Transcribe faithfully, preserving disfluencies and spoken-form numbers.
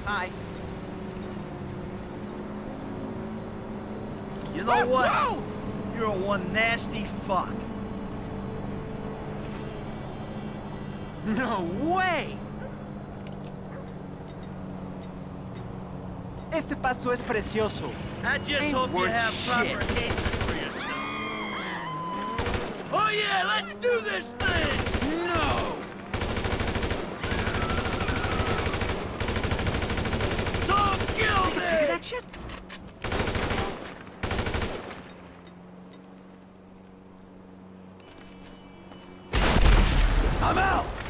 Hi. You know Whoa, what? whoa! You're one nasty fuck. No way! Este pasto es precioso. I just Ain't hope you worth have proper shit. hatred for yourself. Oh yeah, let's do this thing! No! So kill Look at me! that shit! I'm out!